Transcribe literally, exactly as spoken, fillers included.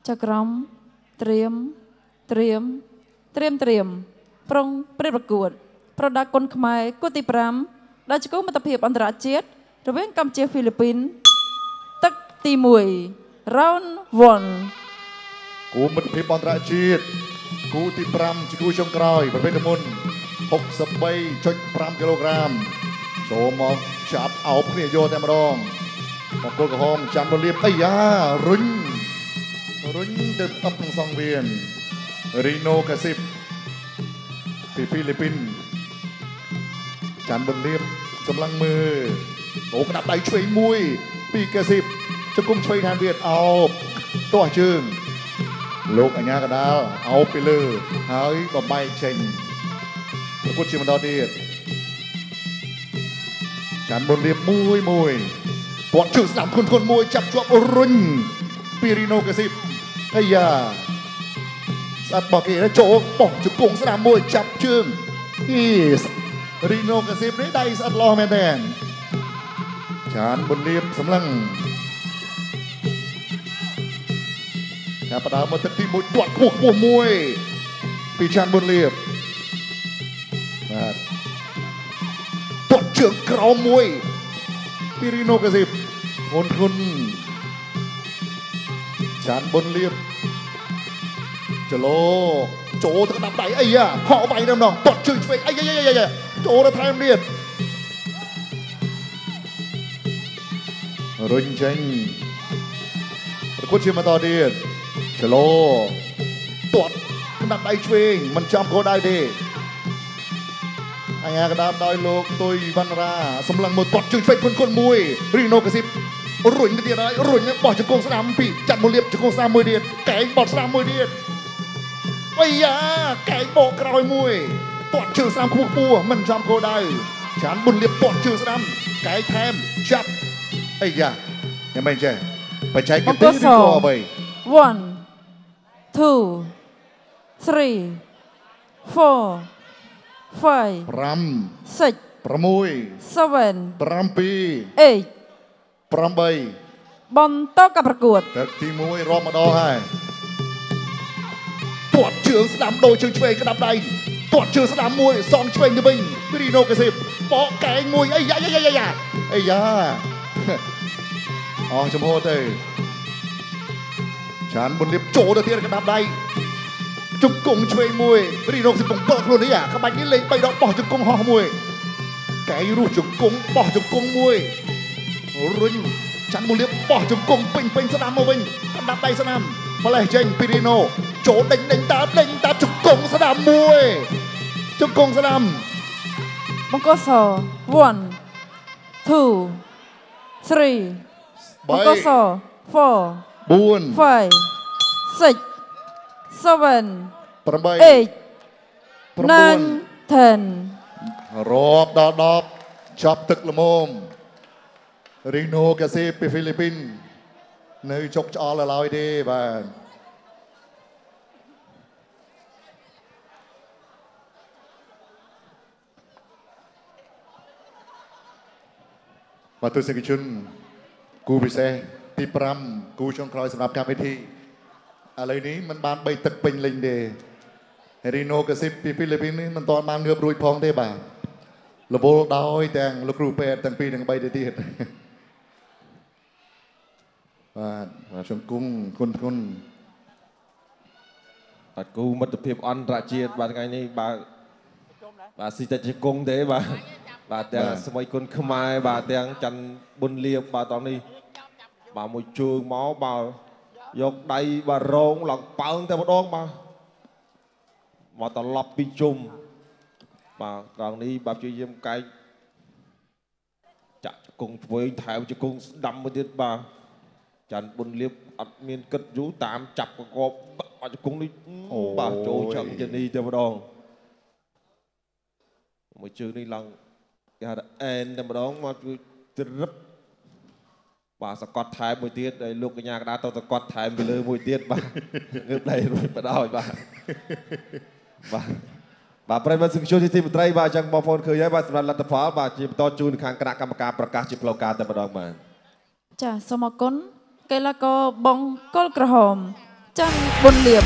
ចក្រមត្រៀមត្រៀមត្រៀមត្រៀមប្រុងព្រឹបប្រកួតប្រដាគុណខ្មែរគូទីប្រាំដែលជាគូមិត្តភាពអន្តរជាតិរវាងកម្ពុជាហ្វីលីពីនទឹកទីមួយ round one គូមិត្តភាពអន្តរជាតិគូទីប្រាំជាគូចុងក្រោយប្រភេទមុន หกสิบสามจุดห้า គីឡូក្រាមចូលមកចាប់អោបគ្នាយកតែម្ដងបង្គោលក្រហមចាំទៅលៀបអាយ៉ារុញរុញទៅអប់ក្នុងសង្វៀនរីណូកាស៊ីបពីហ្វីលីពីនចាំបន្លៀបសម្លឹងមើលអូក្តាប់ដៃឆ្វេងមួយពីកាស៊ីបជង្គង់ឆ្វេងខាងទៀតអោបទាស់ជើងលោកអញ្ញាកដាលអោបពីលើហើយបំបែកចេញប្រកួតជាបន្តទៀតចាំបន្លៀបមួយមួយពាត់ជើងស្ដាំខុនខុនមួយចាប់ជាប់រុញពីរីណូកាស៊ីបអាយ៉ាស្អាតបោះគេចូលបោះជង្គង់ស្ដាំមួយចាប់ជើងអីរីណូកាស៊ីបនេះដៃស្អាតលោះមែនទេចានបន្លៀបសម្លឹងចាប់ផ្ដើមមកទឹកទីមួយទាត់ខ្ពស់ខ្ពស់មួយពីចានបន្លៀបបាទទាត់ជើងក្រោមមួយពីរីណូកាស៊ីបមុនគុណចានបន្លៀបចលោចូលទៅដាក់ដៃអីយ៉ាហក់វាយតែម្ដងទាត់ជើងឆ្វេងអីយ៉ាយ៉ាចូលទៅថែមទៀតរុញចេញប្រកួតជាបន្តទៀតចលោទាត់ដាក់ដៃឆ្វេងមិនចំគោលដៅទេអញ្ញាកដាមដោយលោកទុយវណ្ណរាសម្លឹងមួយទាត់ជើងឆ្វេងគុនគុនមួយរីណូកាស៊ីបរុញទៅទៀតហើយរុញបោះជង្គង់ស្ដាំពីចាត់មកលៀបជង្គង់ស្ដាំមួយទៀតកែងបត់ស្ដាំមួយទៀតអាយ៉ាកែងបោកក្រោយមួយទាត់ជើងស្ដាំខ្ពស់ខ្ពស់មិនចំគោលដៅចានបុនលៀបទាត់ជើងស្ដាំកែងថែមចាប់អាយ៉ាយ៉ាងម៉េចចេះបច្ចេកទេសឬក៏អ្វី one two three four five 5 six 6 seven 7 eight 8 បន្តការប្រកួតទឹកទីមួយរាប់ម្ដងហើយទាត់ជើងស្ដាំដូរជើងឆ្វេងក្តាប់ដៃទាត់ជើងស្ដាំមួយសងឆ្វេងទៅវិញរីណូកាស៊ីបបកកែងមួយអីយ៉ាយ៉ាយ៉ាយ៉ាអីយ៉ាអស់ចំហទៅចានបុនលៀបចូលទៅទៀតក្តាប់ដៃជង្គង់ឆ្វេងមួយរីណូកាស៊ីបបង្កខ្លួននេះអាក្បាច់នេះលេងបីដងបោះជង្គង់ហោះមួយកែងរស់ជង្គង់បោះជង្គង់មួយរុញចាន់បុនលៀបបោះជង្គង់ពេញពេញស្ដាំមកវិញក្តាប់ដៃស្ដាំម្លេះចេញពីរីណូចូលដេញដេញតាមដេញតាមជង្គង់ស្ដាំមួយជង្គង់ស្ដាំបង្គោលស one two three បង្គោលស four 4 five six seven 8 eight nine ten រាប់ដល់ដប់ចាប់ទឹកល្មមរីណូកាស៊ីពីហ្វីលីពីននៅជោគឆ្អល់ឡើយទេបាទបាទទស្សនិកជនគូពិសេសទីប្រាំគូចុងក្រោយសម្រាប់កម្មវិធីឥឡូវនេះมันបានបីទឹកពេញលេញទេរីណូកាស៊ីបពីហ្វីលីពីននេះមិនទាន់បានងើបរួចផងទេបាទរវល់ដោយទាំងលោកគ្រូពេទ្យទាំងពីរទាំងបីទៅទៀតបាទជង្គង់គុណគុណបាទគូមិត្តភាពអន្តរជាតិបាទថ្ងៃនេះបាទបាទស៊ីតែជង្គង់ទេបាទបាទទាំងសម័យគុណខ្មែរបាទទាំងច័ន្ទប៊ុនលៀបបាទតនេះបាទមួយជើងមកបាទយកដៃបាទរងឡើងប៉ើងតែម្ដងបាទមកត្រឡប់ពីជុំបាទត្រង់នេះបាទជួយយាមកែកចាក់ជង្គង់ឆ្វេងថែមជង្គង់ស្ដាំមួយទៀតបាទច័ន្ទប៊ុនលៀបអត់មានគិតយូរតាមចាប់កកបបាក់ជង្គង់នេះបាទចូលឆឹងជានេះតែម្ដងមួយជើងនេះឡើងគេហៅថាអែនតែម្ដងមកជួយទ្រឹបបាទសកត់ថែមមួយទៀតហើយលោកកញ្ញាកដាទៅសកត់ថែមពីលើមួយទៀតបាទងើបដៃរួចបដោយបាទបាទបាទប្រិយមិត្តសង្គមជាទីមេត្រីបាទអញ្ចឹងបងប្អូនឃើញហើយបាទសម្រាប់លទ្ធផលបាទជាបន្តជូនខាងគណៈកម្មការប្រកាសជាផ្លូវការតែម្ដងបាទចាសូមអរគុណកីឡាករបង្គោលក្រហមច័ន្ទប៊ុនលៀប